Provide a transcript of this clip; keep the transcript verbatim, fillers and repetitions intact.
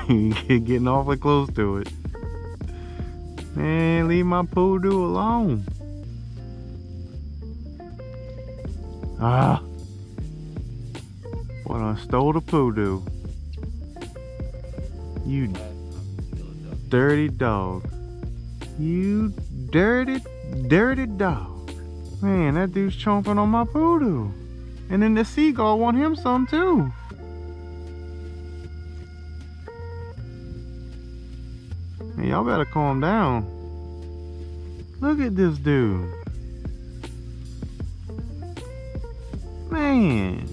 Getting awfully close to it. Man, leave my poodoo alone. Ah. Boy, I stole the poodoo. You dirty dog. You dirty, dirty dog. Man, that dude's chomping on my poodoo. And then the seagull want him some too. Hey, y'all better calm down. Look at this dude. Man.